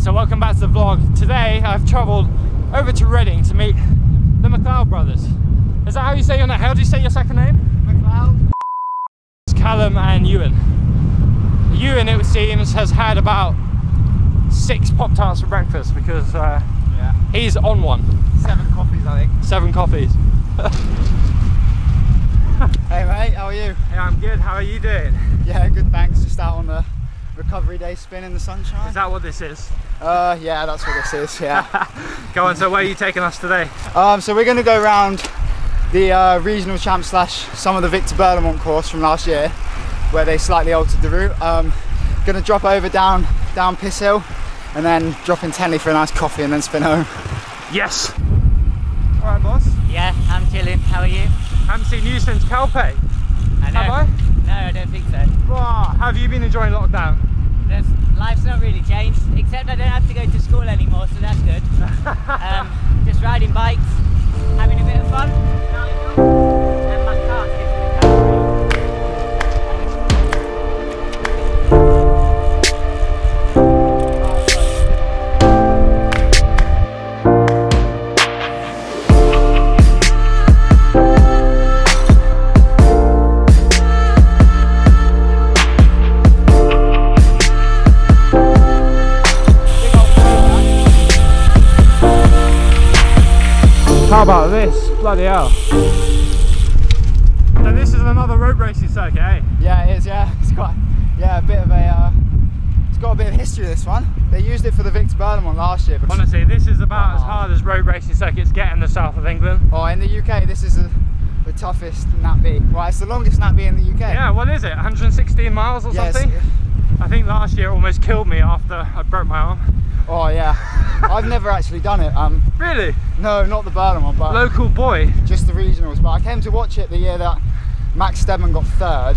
so welcome back to the vlog. Today I've travelled over to Reading to meet the McLeod brothers. Is that how you say your name? How do you say your second name? McLeod. It's Callum and Ewan. Ewan, it seems, has had about 6 Pop-Tarts for breakfast because he's on one. 7 coffees, I think. 7 coffees. Hey mate, how are you? Hey, I'm good. How are you doing? Yeah, good thanks. Just out on the recovery day spin in the sunshine. Is that what this is? Yeah, that's what this is, yeah. Go on, so where are you taking us today? So we're going to go around the regional champ / some of the Victor Berlamont course from last year, where they slightly altered the route. Going to drop over down Piss Hill, and then drop in Tenley for a nice coffee and then spin home. Yes! Alright boss? Yeah, I'm chilling. How are you? I haven't seen you since Calpe. I know. Have I? No, I don't think so. Wow. Have you been enjoying lockdown? Life's not really changed, except I don't have to go to school anymore, so that's good. Just riding bikes, having a bit of fun. And my car's getting the How about this? Bloody hell. So this is another road racing circuit, eh? Yeah, it is, yeah. It's got a bit of a it's got a bit of history, this one. They used it for the Victor Berlamont last year. But honestly, this is about as hard as road racing circuits get in the south of England. Oh, in the UK, this is the toughest Nat B. Right, it's the longest Nat B in the UK. Yeah, what is it? 116 miles or something? I think last year it almost killed me after I broke my arm. Oh yeah, I've never actually done it. Really? No, not the Berlamont, but local boy. Just the regionals. But I came to watch it the year that Max Stedman got 3rd.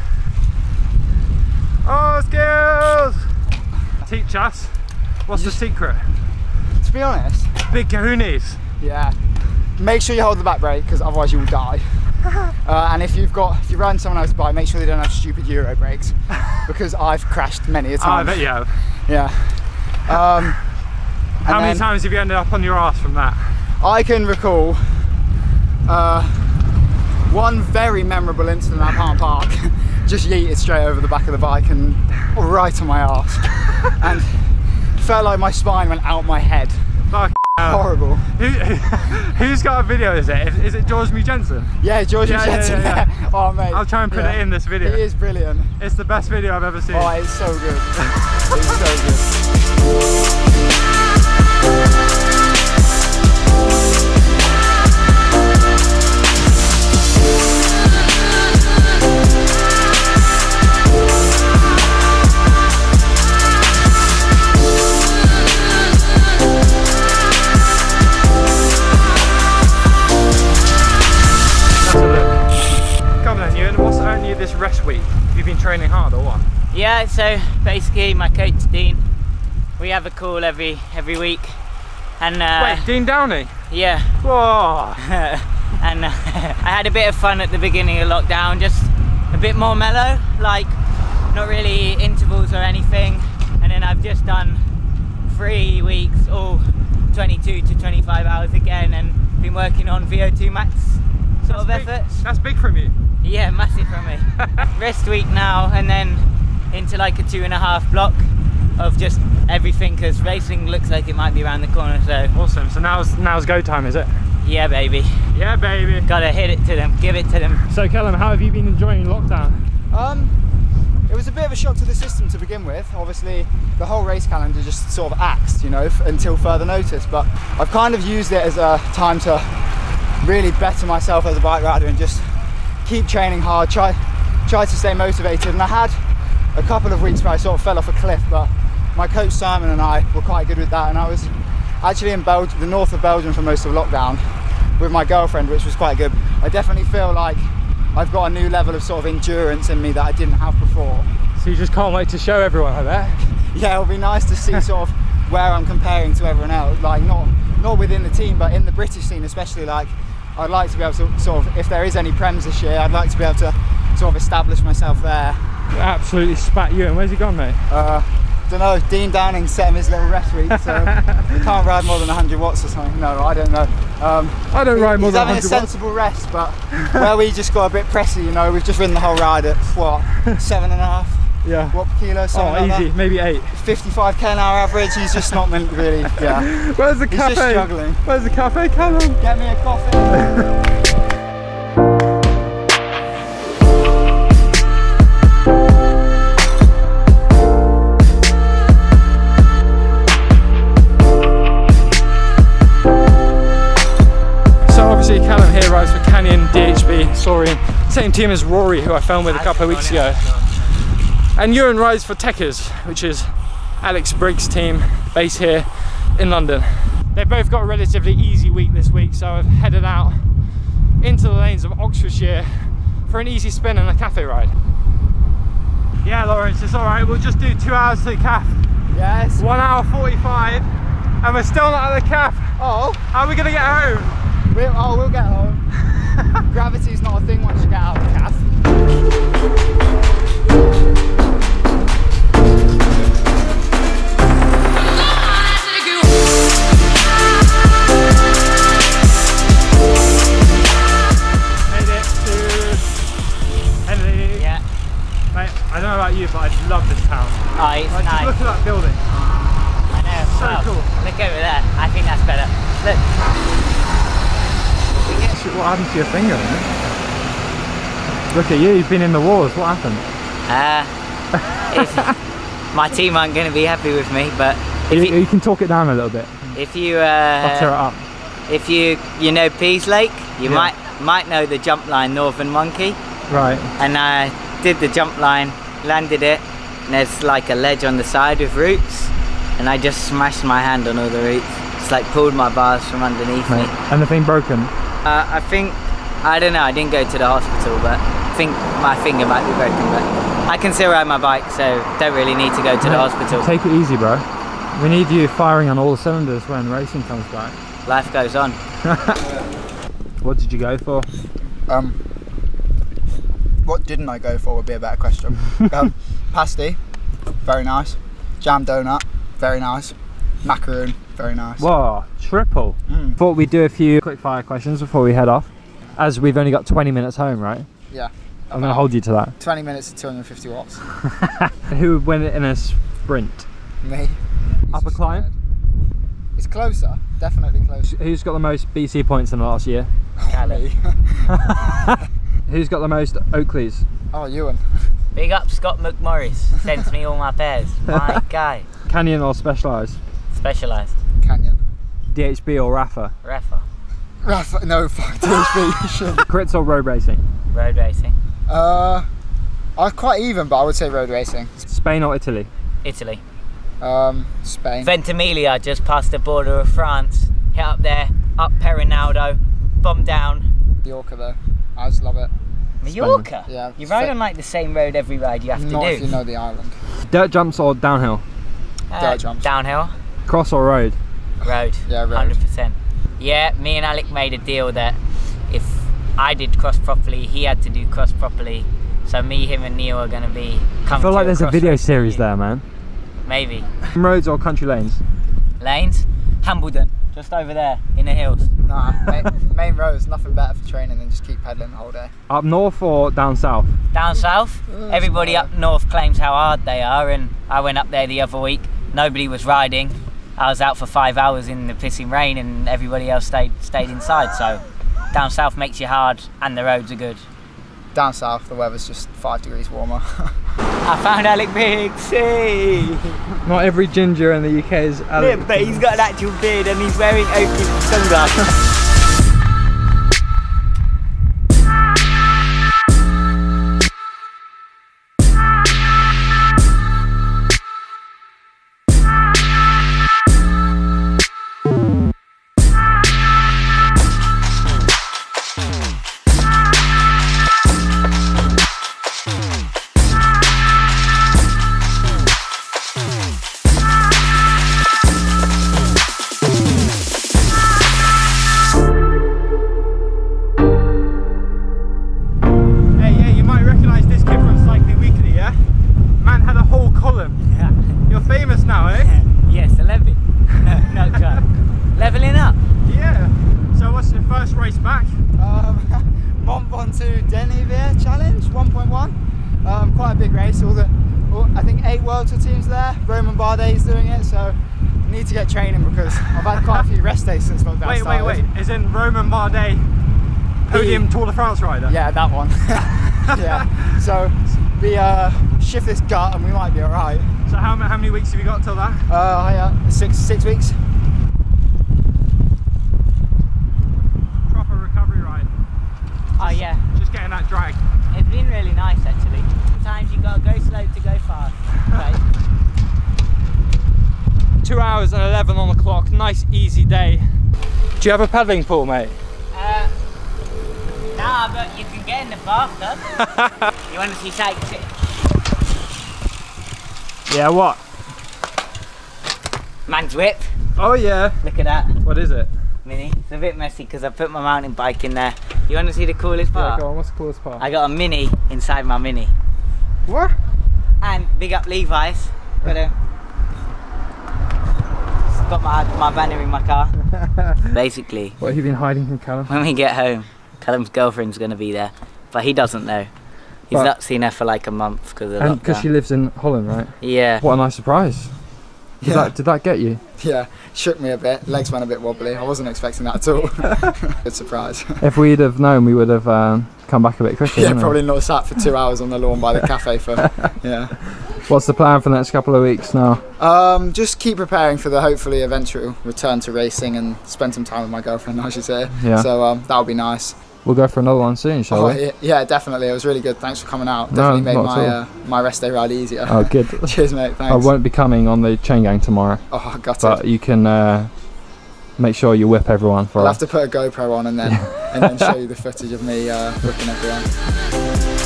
Oh, skills! Teach us. What's the secret? To be honest, big kahunas. Yeah. Make sure you hold the back brake, because otherwise you will die. And if you're riding someone else's bike, make sure they don't have stupid Euro brakes, because I've crashed many a time. Oh, I bet you have. Yeah. How many times have you ended up on your arse from that? I can recall one very memorable incident at Palm Park. Just yeeted straight over the back of the bike and right on my arse, and felt like my spine went out my head. Fuck. Horrible. Who's got a video? Is it George Mu Jensen? Yeah, George Mu Jensen. Yeah. Oh mate, I'll try and put it in this video. He is brilliant. It's the best video I've ever seen. Oh, it's so good. It's so good. This rest week, you've been training hard or what? Yeah, so basically my coach Dean, we have a call every week, and wait, Dean Downey? Yeah. Whoa. And I had a bit of fun at the beginning of lockdown, just a bit more mellow, like not really intervals or anything, and then I've just done 3 weeks, all 22 to 25 hours again, and been working on VO2 max sort of efforts. That's big from you. Yeah, massive for me. Rest week now, and then into like a 2.5 block of just everything, because racing looks like it might be around the corner. So awesome. So now's go time, is it? Yeah, baby. Yeah, baby. Gotta hit it to them, give it to them. So Callum, how have you been enjoying lockdown? It was a bit of a shock to the system to begin with. Obviously, the whole race calendar just sort of axed, you know, until further notice. But I've kind of used it as a time to really better myself as a bike rider and just keep training hard, try to stay motivated. And I had a couple of weeks where I sort of fell off a cliff, but my coach Simon and I were quite good with that, and I was actually in the north of Belgium for most of lockdown with my girlfriend, which was quite good. I definitely feel like I've got a new level of sort of endurance in me that I didn't have before. So you just can't wait to show everyone, I bet? Yeah, it'll be nice to see sort of where I'm comparing to everyone else, like not within the team, but in the British scene especially. Like, I'd like to be able to sort of, if there is any Prems this year, I'd like to be able to sort of establish myself there. Absolutely spat you in. Where's he gone, mate? don't know, Dean Downing set him his little rest week, so he can't ride more than 100 watts or something. No, I don't know. I don't ride more than 100 watts. He's having a sensible rest, but where we just got a bit pressy, you know, we've just ridden the whole ride at what, 7.5 Yeah. watt per kilo, something Oh, like easy, that. maybe 8. 55k an hour average. He's just not meant really. Yeah. Where's the He's cafe? just struggling. Where's the cafe, Callum? Get me a coffee. Callum here rides for Canyon, DHB, Saurian, same team as Rory, who I filmed with a couple of weeks ago. And Ewan rides for Techers, which is Alex Briggs' team, based here in London. They've both got a relatively easy week this week, so I've headed out into the lanes of Oxfordshire for an easy spin and a cafe ride. Yeah, Lawrence, it's alright, we'll just do 2 hours to the CAF. Yes. 1 hour 45, and we're still not at the CAF. Oh. How are we gonna get home? We'll get home. Gravity's not a thing once you get out of the CAF. Made it to Henley. Yeah. Mate, I don't know about you, but I love this town. Oh, it's Like, nice. just look at that building. I know. So Wow. cool. Look over there. I think that's better. Look. Shit, what happened to your finger, man? Look at you, you've been in the wars, what happened? My team aren't going to be happy with me, but You can talk it down a little bit. if you Butter it up. if you know Pease Lake, you might know the jump line Northern Monkey. Right. And I did the jump line, landed it, and there's like a ledge on the side with roots, and I just smashed my hand on all the roots. It's like pulled my bars from underneath me. And the thing broken? I think, I don't know, I didn't go to the hospital, but I think my finger might be broken, but I can still ride my bike, so don't really need to go to the hospital. Take it easy, bro. We need you firing on all the cylinders when racing comes back. Life goes on. What did you go for? What didn't I go for would be a better question. Pasty, very nice. Jam donut, very nice. Macaroon, very nice. Whoa, triple. Thought we'd do a few quick fire questions before we head off, as we've only got 20 minutes home, right? Yeah. I'm going to hold you to that. 20 minutes at 250 watts. Who would win it in a sprint? Me. Upper climb? It's closer, definitely closer. Who's got the most BC points in the last year? Callum. Who's got the most Oakleys? Oh, Ewan. Big up Scott McMorris, sends me all my pairs. My guy. Canyon or Specialized? Specialised. Canyon. DHB or Rafa? Rafa. Rafa, no, fuck DHB. Crits or road racing? Road racing. I'm quite even, but I would say road racing. Spain or Italy? Italy. Spain. Ventimiglia, just past the border of France. Hit up there, up Perinaldo, bomb down. Mallorca though, I just love it. Mallorca? Yeah. You ride on like the same road every ride you have to do. Not if you know the island. Dirt jumps or downhill? Dirt jumps. Downhill. Cross or road? Road. Yeah, road. 100%. Yeah, me and Alec made a deal that if I did cross properly, he had to do cross properly. So me, him and Neil are going to be I feel like there's a video series there, man. Maybe. Roads or country lanes? Lanes? Hambledon, just over there in the hills. Nah, main roads, nothing better for training than just keep pedaling the whole day. Up north or down south? Down south, everybody up north claims how hard they are, and I went up there the other week, nobody was riding. I was out for 5 hours in the pissing rain and everybody else stayed inside, so down south makes you hard and the roads are good. Down south, the weather's just 5 degrees warmer. I found Alec Briggs, hey! Not every ginger in the UK is Alec. Yeah, but he's got an actual beard and he's wearing Oakley sunglasses. 8 World Tour teams there. Roman Bardet's doing it, so I need to get training because I've had quite a few rest days since lockdown started. Wait. Is in Roman Bardet podium Tour de France rider? Yeah, that one. Yeah. So we shift this gut and we might be alright. So how many weeks have you got till that? 6 weeks. Proper recovery ride. Oh yeah. Just getting that drag. It's been really nice actually. Sometimes you gotta go slow to go fast. Right? 2 hours and 11 on the clock. Nice easy day. Do you have a paddling pool, mate? Nah, but you can get in the bathtub. You want to see something? Yeah, what? Man's whip. Oh yeah. Look at that. What is it? Mini. It's a bit messy because I put my mountain bike in there. You want to see the coolest part? Yeah, go on. What's the coolest part? I got a Mini inside my Mini. What? And big up Levi's. Got my banner in my car. Basically, What have you been hiding from Callum? when we get home, Callum's girlfriend's going to be there. But he doesn't know. He's But- not seen her for like a month because of And because lockdown. she lives in Holland, right? Yeah. What a nice surprise. Did that get you? Yeah, shook me a bit. Legs went a bit wobbly. I wasn't expecting that at all. Good surprise. If we'd have known, we would have come back a bit quicker. Yeah, wouldn't we? probably not sat for 2 hours on the lawn by the cafe for, yeah. What's the plan for the next couple of weeks now? Just keep preparing for the hopefully eventual return to racing and spend some time with my girlfriend, I should say. Yeah. So that'll be nice. We'll go for another one soon, shall Oh, we? yeah, definitely. It was really good. Thanks for coming out. No, Definitely made not at my rest day ride easier. Oh, good. Cheers, mate. Thanks. I won't be coming on the chain gang tomorrow, Oh, I got but it. you can make sure you whip everyone for I'll us. have to put a GoPro on and then show you the footage of me whipping everyone.